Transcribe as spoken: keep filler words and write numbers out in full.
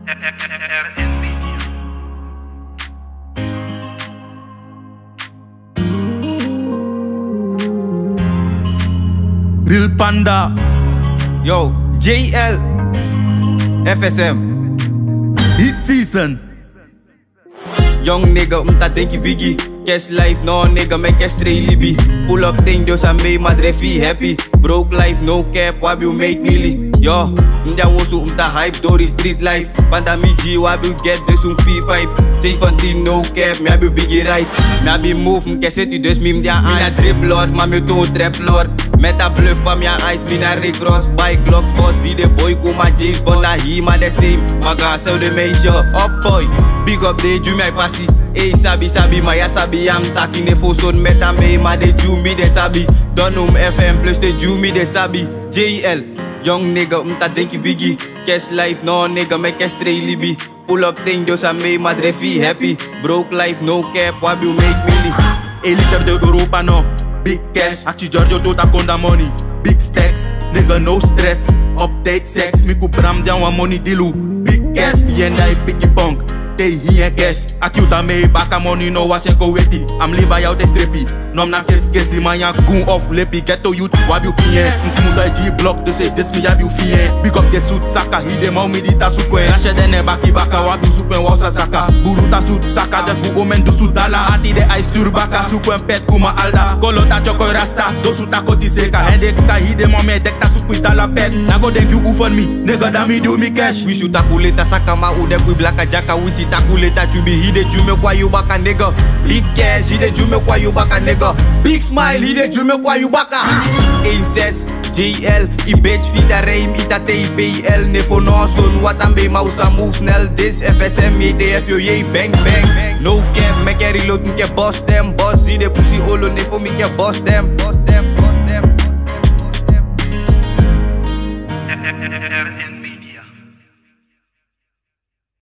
RealPanda, yo, Jaell, F S M, Beatz season. Young nigga, umta denk je biggie. Cash life, no nigga, me cash stray libby. Pull up thing, dus I made my dreffy happy. Broke life, no cap, wab you make milli. Yo, mja wosu umta hype door the street life. Panda mi G, wab you get dus um fee five. seventeen, no cap, me have biggie rice. Me have move, me cash it, dus me mja aan. Me na drip lord, maar me don't trap lord. Met a bluff van mijn eyes, me na Rick Ross. Bike glocks, boss, zie de boy kom a James Bond. Na he ma the same, ma ga so de meisje. Up boy, big up de ju mij passie. Hey sabi sabi, ma ya sabi am taki ne foson met a me ma de ju mi de sabi. Don um F M plus de ju mi de sabi. Jaell, young nigga, umta denk je biggie. Cash life, no nigga, me cash stray libby. Pull up thing, dus I made my dreffy happy. Broke life, no cap, wab you make milli. Eliter de Europa no. Big cash, actie Giorgio tota konda money. Big stacks, nigga no stress. Update sex, miku bram down one money dilu. Big cash, B and I picky punk. Tay hier cash, akiuta me baka money no was go weti. I'm live by out the strippy. Nom na kes kesi man ya goon off lippy. Ghetto youth, wab you pien. Nkumuta G block to say this me have you fien. Pick up the suit saka, he de mau me di ta suit kwen. Rashe dene baki baka wab you supen wasa saka. Buru ta suit saka, de gu omen du suit dala. Ati de ice tur baka, supen pet kuma alda. Kolo ta chokoy rasta, do suit ta koti seka. Hende ka he de mau me dek ta suit kui dala pet. Na go denk you oefen me, nigga da me do me cash. We shoot takuleta saka ma u de kui blaka jaka. We see takuleta chubi, he de jume kwa you baka nigga. Big cash, he de jume kwa you baka nigga. Big smile, he de jume kwa you baka. Incest, Jaell, I bitch vida reim, ita T P L. Nefo no son, wat aan bij mousa move snel. This F S M, J D F, yo, yay, bang, bang. No cap, me can reload, me can boss them. Boss, see the pussy olo, nefo, me can boss them. Boss them, boss them, boss them, boss them.